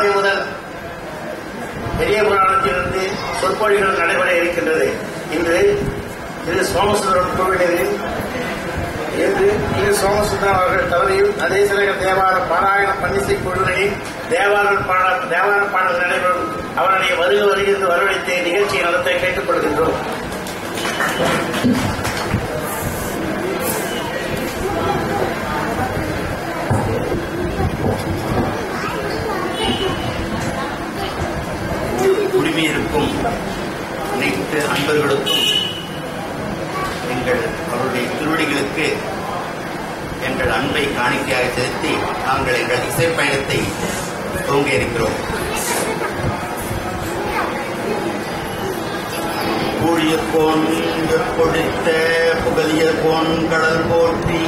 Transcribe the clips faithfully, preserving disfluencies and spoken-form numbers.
முதல் பெரிய புராணத்திலிருந்து சொற்பொழிகள் நடைபெற இருக்கின்றது. இன்று திரு சோமசுந்தரம் கோவிலில் இன்று திரு சோமசுந்தரம் அவர்கள் தவறையும் அதேசரக தேவார பாராயண பன்னிசை குழுவினின் தேவார பாட தேவார பாடல் நடைபெறும் அவருடைய வருக வருகிறது வரவழைத்து நிகழ்ச்சியை நடத்த கேட்டுக்கொள்கின்றோம். குடிமையிருக்கும் அனைத்து அன்பர்களுக்கும் எங்கள் அவருடைய திருவடிகளுக்கு எங்கள் அன்பை காணிக்கையாக செலுத்தி நாங்கள் எங்கள் இசை பயணத்தை துவங்க இருக்கிறோம். ஊழியர்கோன் கொடுத்த புகழியர்கோன் கடல் போற்றி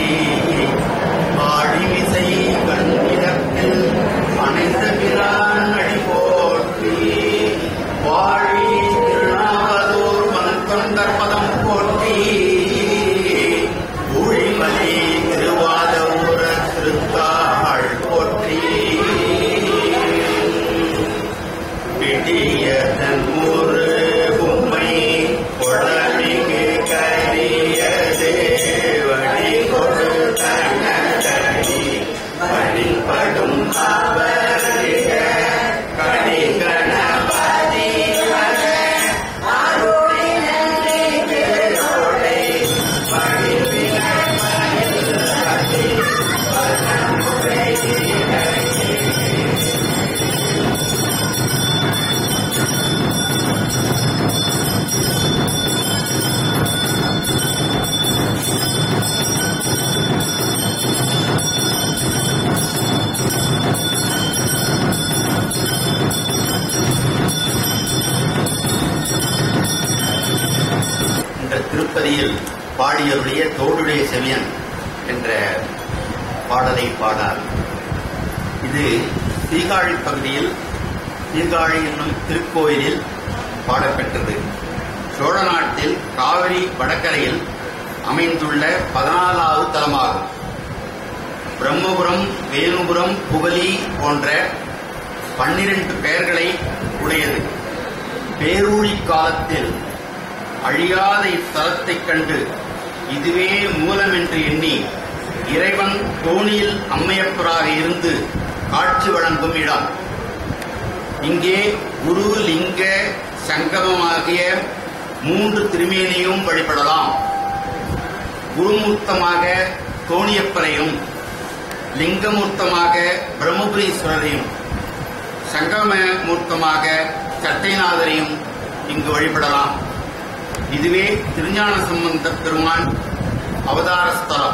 ஆழிமிசை கண்ணிடத்தில் அனைத்த பிரான் அடி போற்றி வாழி திருநாவலூர் மண்கொண்டர் பதம் போற்றி ஊழிமலை திருவாத ஊர திருத்தாள் போற்றி பிடிய தன்மூறு உம்மை கொடலிக்கு கரிய தேவடி கொடுத்தனி பணிப்படும் அவரிக கடி கணபதி திருப்பதியில் பாடியருடைய தோடுடைய செவியன் என்ற பாடலை பாடார். இது சீர்காழி பகுதியில் சீர்காழி என்னும் திருக்கோயிலில் பாடப்பெற்றது. சோழ நாட்டில் காவிரி வடகரையில் அமைந்துள்ள பதினாலாவது தலமாகும். பிரம்மபுரம், வேணுபுரம், புகலி போன்ற பன்னிரண்டு பெயர்களை உடையது. பேரூழி காலத்தில் அழியாத இத்தலத்தைக் கண்டு இதுவே மூலம் என்று எண்ணி இறைவன் தோணியில் அம்மையப்பராக இருந்து காட்சி வழங்கும் இடம். இங்கே குரு, லிங்க, சங்கமமாகிய மூன்று திருமேனியும் வழிபடலாம். குருமூர்த்தமாக தோணியப்பரையும், லிங்கமூர்த்தமாக பிரம்மபுரீஸ்வரரையும், சங்கம மூர்த்தமாக சட்டைநாதரையும் இங்கு வழிபடலாம். இதுவே திருஞான சம்பந்த பெருமான் அவதார ஸ்தலம்.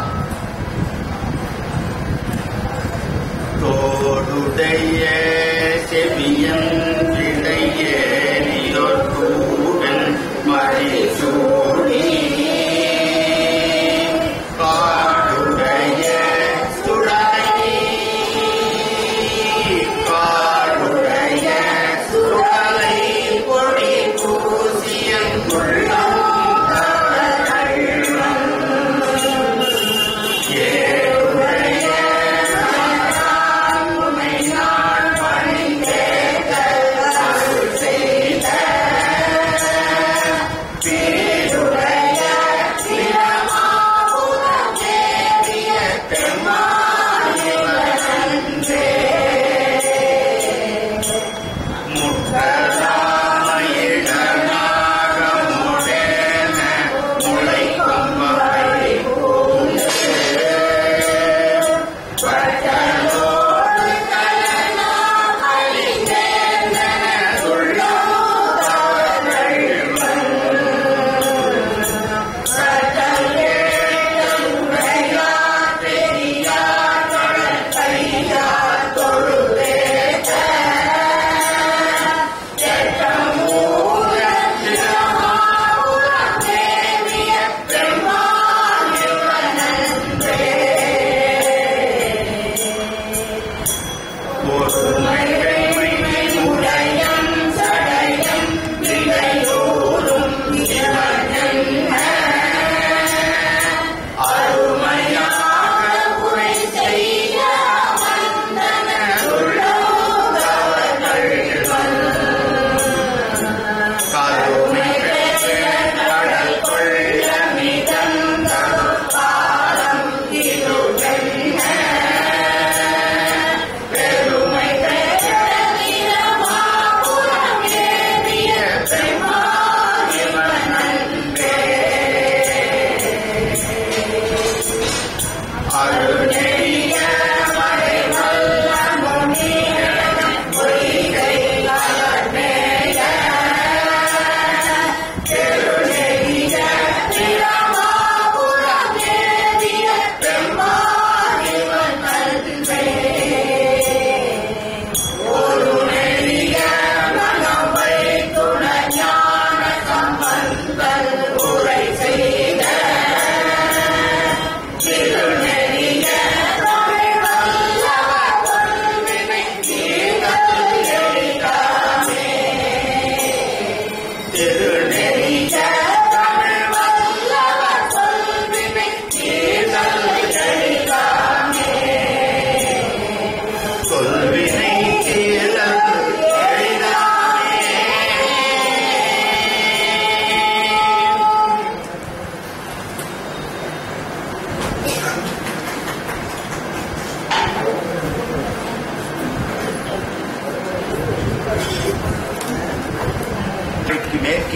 தோடுடைய செவியன் இடைய நீரோன் மறைசூடி காடுடைய சுடலை காடுடைய சுடலை பொடி பூசியன் உள்ளம் Yeah.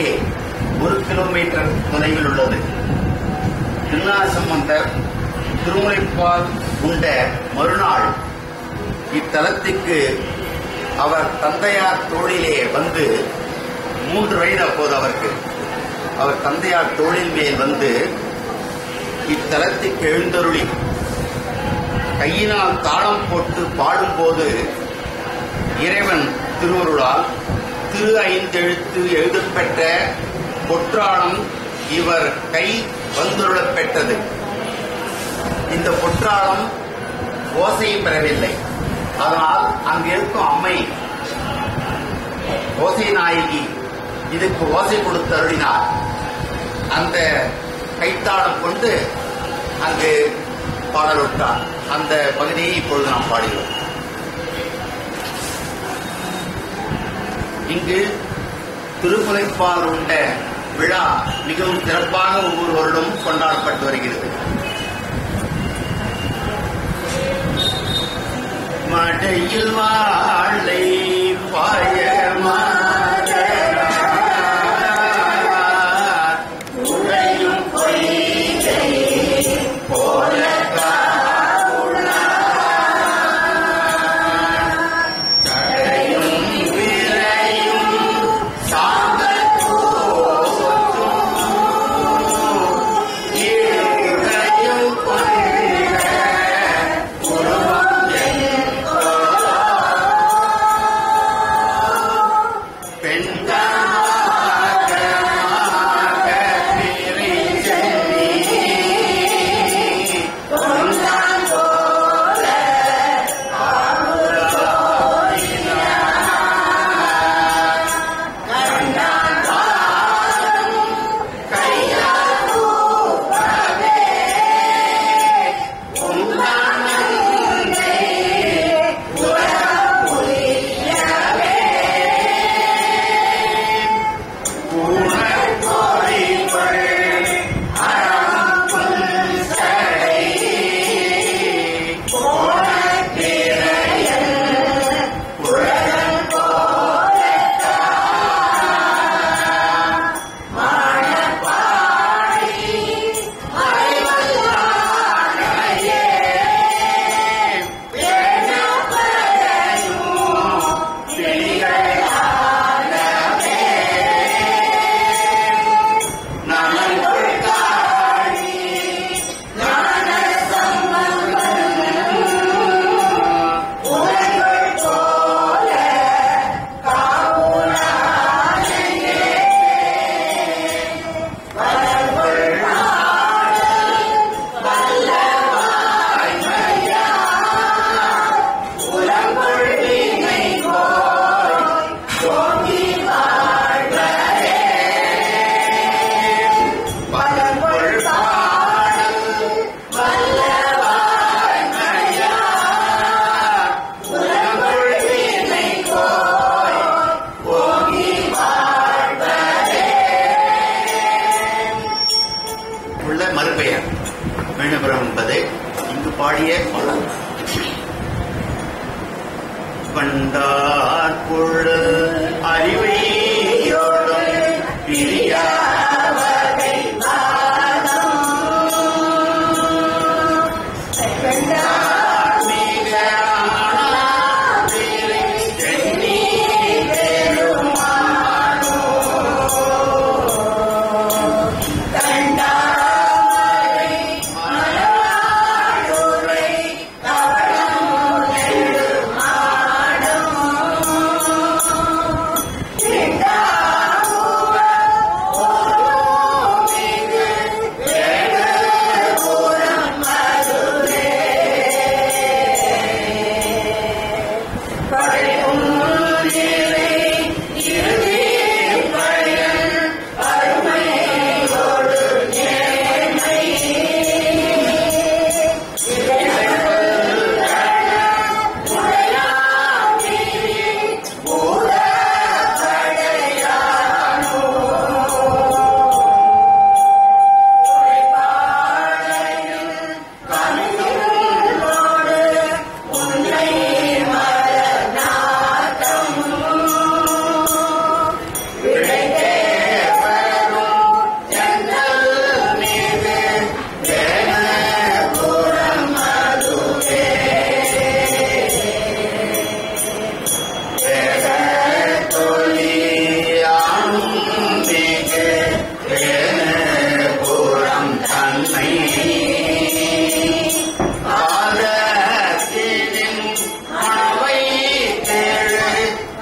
தெற்கே ஒரு கிலோமீட்டர் தொலைவில் உள்ளது. திருஞான சம்பந்தர் திருமுலைப்பால் உண்ட மறுநாள் இத்தலத்துக்கு அவர் தந்தையார் தோளிலே வந்து, மூன்று வயது அப்போது அவருக்கு, அவர் தந்தையார் தோளின் மேல் வந்து இத்தலத்துக்கு எழுந்தருளி கையினால் தாளம் போட்டு பாடும்போது இறைவன் திருவருளால் திரு ஐந்தெழுத்து எழுதப்பெற்ற பொற்றாளம் இவர் கை வந்துருளப் பெற்றது. இந்த பொற்றாளம் ஓசை பெறவில்லை. அதனால் அங்கிருக்கும் அம்மை ஓசை நாயகி இதுக்கு ஓசை கொடுத்து அருளினார். அந்த கைத்தாளம் கொண்டு அங்கு பாடலுற்றார். அந்த பகுதியை இப்பொழுது நாம் பாடுகிறோம். இங்கு திருமுலைப்பால் உண்ட விழா மிகவும் சிறப்பாக ஒவ்வொரு வருடமும் கொண்டாடப்பட்டு வருகிறது. மடையில் வாழை பாயமா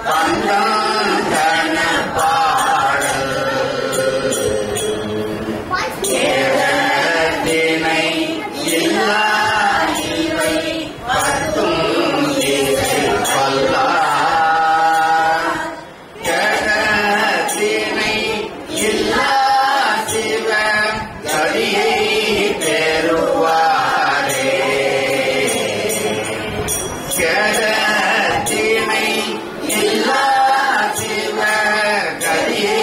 பந்தன பாடல் ஏகத்தினை இல்லா இவை பத்தும் இசை பல்லா ஏகத்தினை இல்லா சிவ கடியை பெறுவாரே ஏகத்தினை இல்லா சிவ கடியை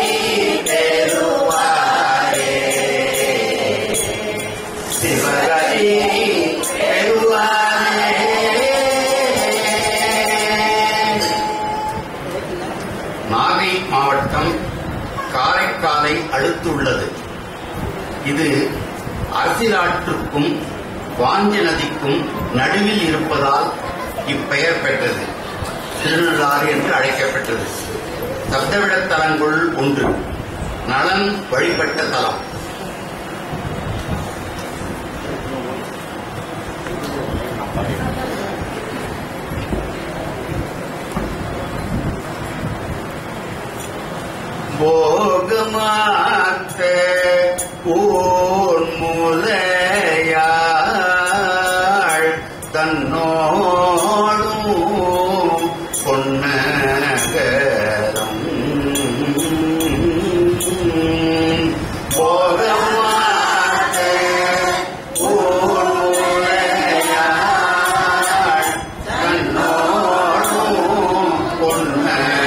பெறுவாரே சிவகதி பெறுவாரே. நாகை மாவட்டம் காரைக்காலை அடுத்துள்ளது. இது அரசியலாற்றுக்கும் வாஞ்சி நதிக்கும் நடுவில் இருப்பதால் இப்பெயர் பெற்றது. திருநள்ளாறு என்று அழைக்கப்பட்டது. சப்தவிட தலங்களுள் ஒன்று. நலன் வழிபட்ட தலம். போகமாத்த ஊர் மூலையாள் தன்னோடும் பொன்னகரம் போகமாத்த ஊர் மூலையாள் தன்னோடும் பொன்னகரம்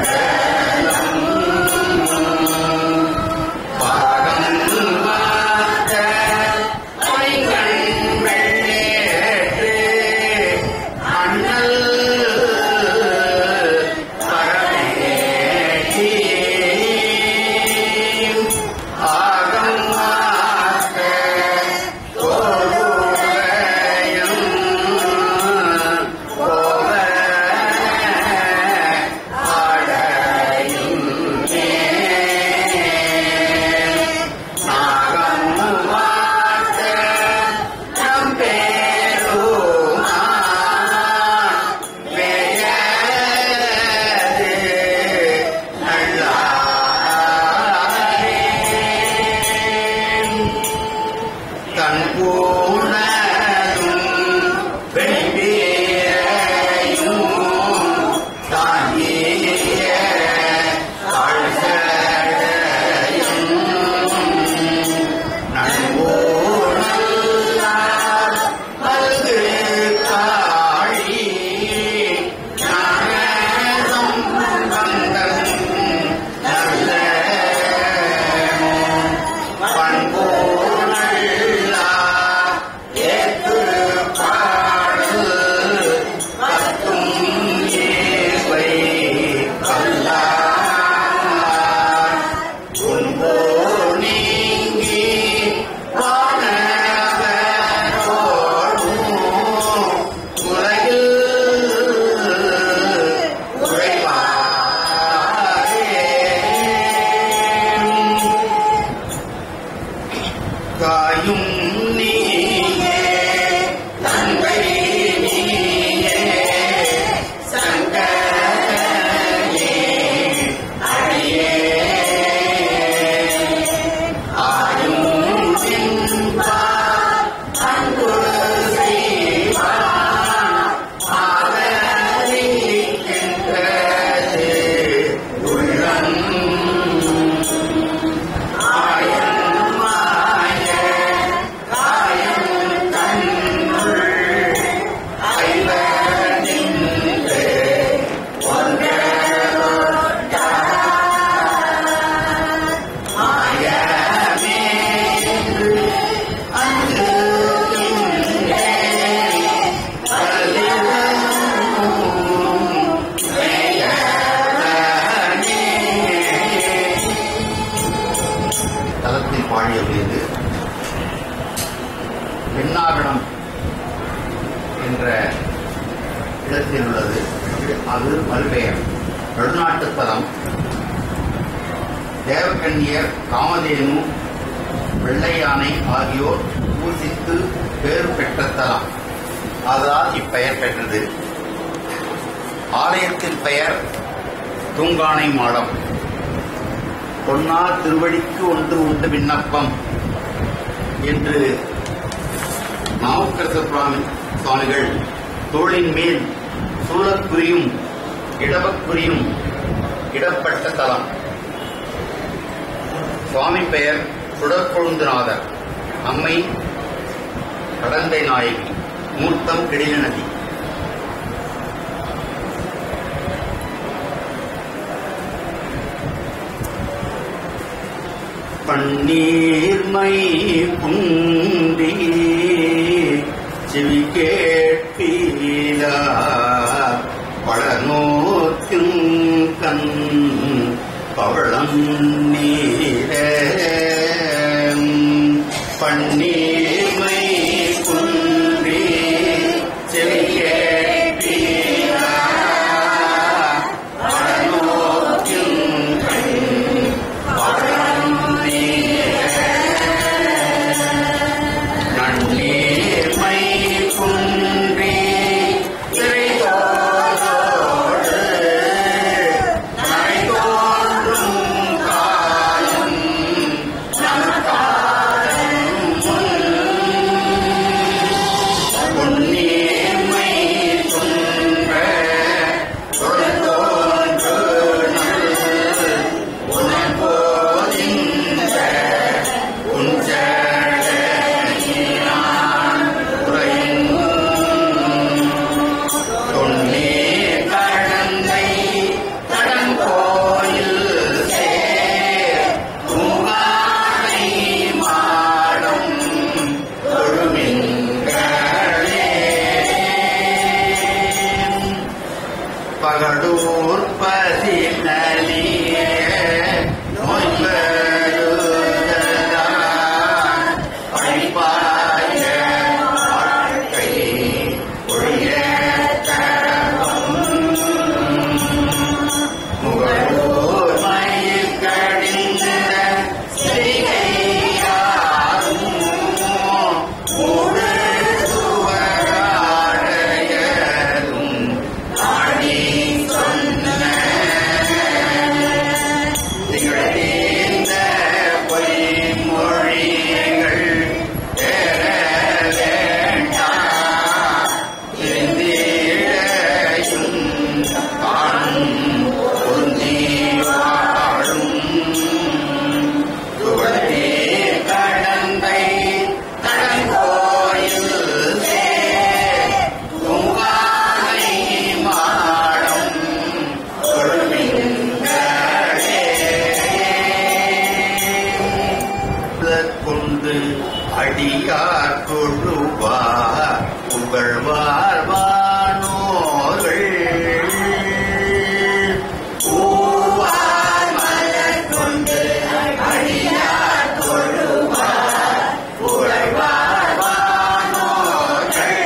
இடத்தில் உள்ளது. அது மறுபெயர். நடுநாட்டு தலம். தேவகன்னியர், காமதேனு, வெள்ளையானை ஆகியோர் பூசித்து பேர் பெற்ற தலம். அதனால் இப்பெயர் பெற்றது. ஆலயத்தின் பெயர் தூங்கானை மாடம். பொன்னார் திருவடிக்கு ஒன்று உண்டு விண்ணப்பம் என்று நாவுக்கரசர் சுவாமிகள் தோளின் மேல் சூலக்குரியும் இடவக்குரியும் இடப்பட்ட தலம். சுவாமி பெயர் சுடற்கொழுந்துநாதர், அம்மை கடந்தை நாயகி, மூர்த்தம் கிடில நதி. பன்னீர்மை புந்தி செவி கேட்பீலா பழநோக்கும் கண் பவளம் நீர. பன்னீர்மை புந்தி செவி கேட்பீலா பழநோக்கும் கண் பவளம் நீர. நன்னீர்மை குன்றி திரைதோரோடு நனைதோன்றும் காலம் நமக்காலம் பொன்னீர்மை துன்ற தொழுதோன்று நல் உணர்போதின்ற உஞ்சடையினான் உறையும் தொன்னீர் கடந்தை கடங்கோயில் சேர் தூங்கானை மாடம் தொழுமின்களே. பகடூர் பதினலிய நோய்வருதலான் பழிபாய வாழ்க்கை ஒழிய தரவும். முகடூர் மயில் கடிந்த செய்கையாரும் மூடு சுவராடையரும் ஆடி சொன்ன திகழ்ந்த பொய்மொழிகள் தேர வேண்டாம். இருந்திடையும் காணும் பொருந்தி வாழும் துவளீர் கடந்தை கடங்கோயில் சேர் தூங்கானை மாடம் தொழுமின்களே. கொண்டு அடியார் தொழுவார் புகழ்வார் வானோர்கள். பூவார் மலர் கொண்டு அடியார் தொழுவார் புகழ்வார் வானோர்கள்.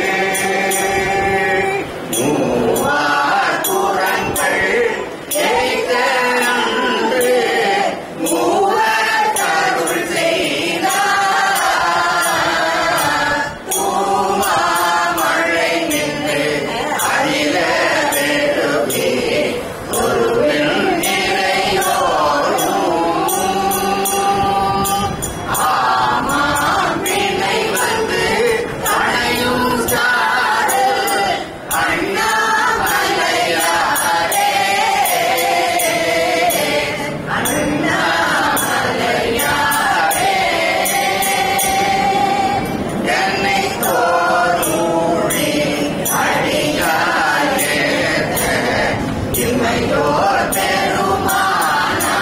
மூவார் புறங்கள் எய்த அன்று மூவர் கருள் செய்தார். பூமாமழை நின்று அகில வெறுவே ஒருவன் நிறையோரும். ஆமாம் வினை வந்து அணையும் சாரல் அண்ணாமலையாரே. அண்ணாமலையாரே என்னை தோறுமூழி அடியாரே இம்மையோர் பெருமானா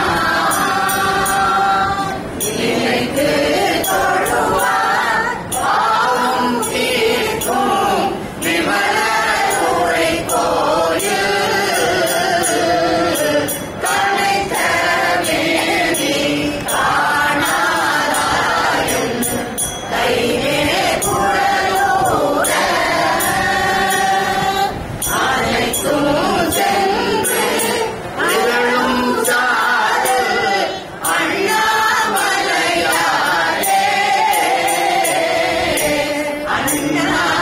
நினைத்து தொழுவார் பாவம் தீர்க்கும் விமல உரை கோயில். கனைத்த மேனி காணாதாயும் கைவே குழலூர அனைத்தும் சென்று திகழும் சாரல் அண்ணாமலையாரே.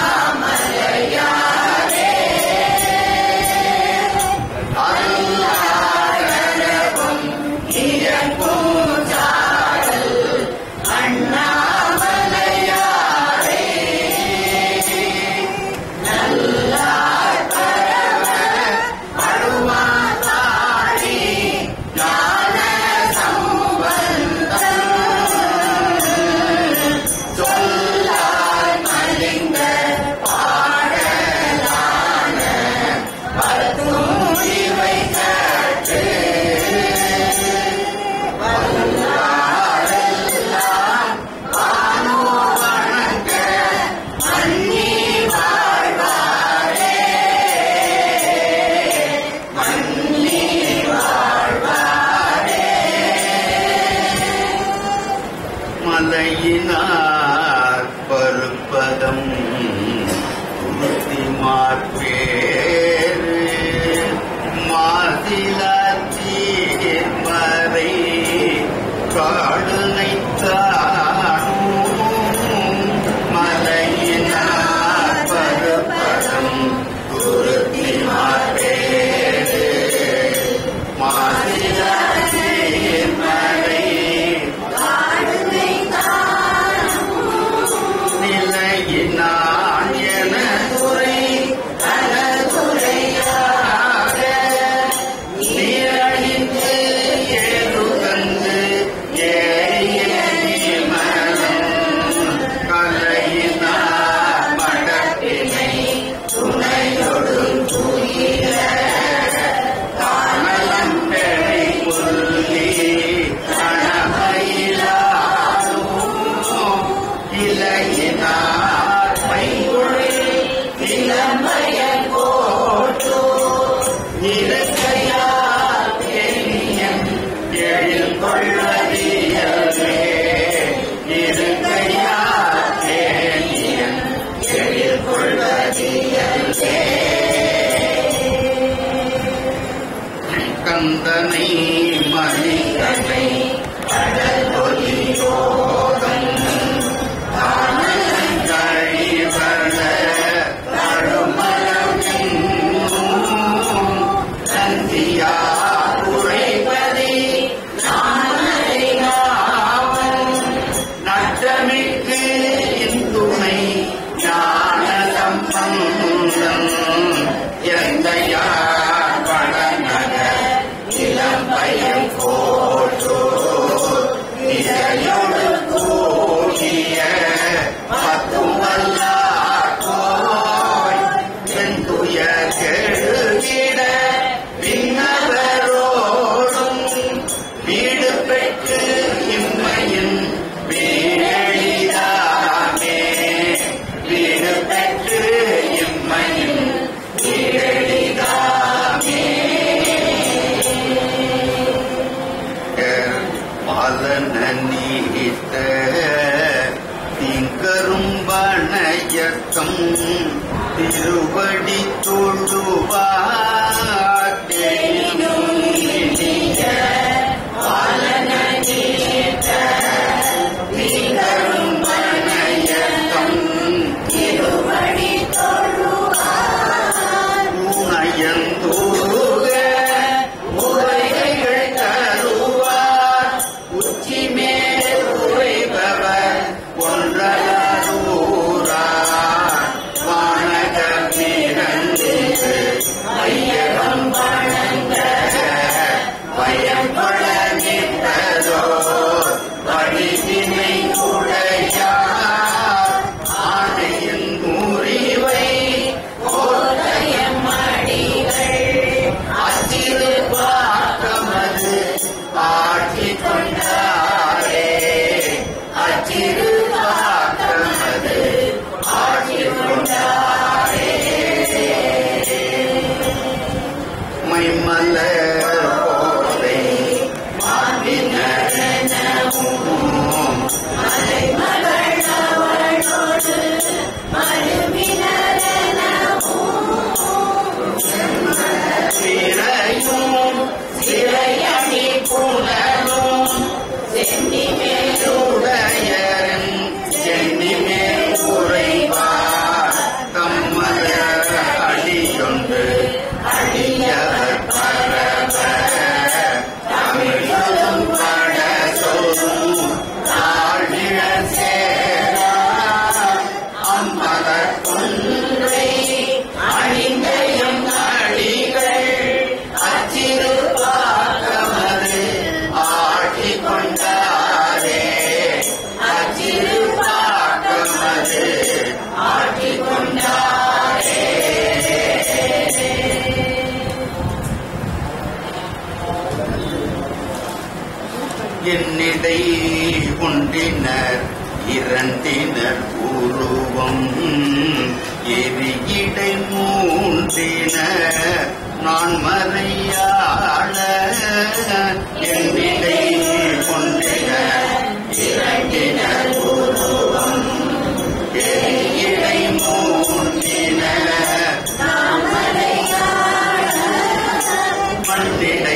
அண்ணாமலையாரே அல்லாஹ் மாசிலாச்சி மறை காடுனை தானும் மலையினார் பருப்பதம் குருத்தி மாற்றேடு மாசிலாச்சி மறை நிலையினான் என துறை கந்தனை மணிகனை கடலொலியோதம் கழிவர கழுமலம் நந்தியா உரைபதி நட்டமிக்கு இந்துணை ஞான சம்பந்தம் எந்தையார் படநகர் இளம்பயம் போற்றோ இசையோடு கூடிய பத்தும் வல்லாய் வெந்துய கெழுகிட விண்ணவரோடும் வீடு பெற்று இம்மையின் வீழெளிதாமே வீடு பெற்று இம்மையின் வீழெளிதாமே பாலன நீட்ட திங்கரும்பனையக்கம் திருவடி தொழுவார் தேனும் இனிய பாலன நீட்ட திங்கரும்பனையக்கம் திருவடி தொழுவார் உனையந்தூக உரைகள் தருவார் உச்சி மேல் உரைபவர் ஒன்றலூரார் வானகமிரந்து ஐயகம் வணங்க பயம்பட நின்றதோ வடிவினை உடையார் ஆணையின் முறிவை கோதையமடிகள் அச்சிறு பாக்கமது ஆட்சி கொண்டாரே அச்சிறு பாக்கமது ஆட்சி கொண்டாரே மைமலர் போதை மாண்டினமும் சிறையும் சிறையணி புனலும் சென்னிமேலுடையரன் சென்னிமேல் உரைவார் தம்மத அடியொன்று அடியவர் பரவ தமிழும் பட சொல்லும் தாழ்நிழ சேரா அம்மதர் கொன்றை அணிந்தயம் அடிகள் அச்சிறு பாக்கமது ஆட்சி கொண்டாரே அச்சிறு பாக்கமது ஆட்சி கொண்டாரே என்னிடை ஒன்றினர் இரண்டினர் உருவம் எரியிடை மூன்றினர் நான் மறையாள என்னிடை ஒன்றினர் இரண்டினர் உருவம் எரியிடை மூன்றினர் தமிழ் தேண்டை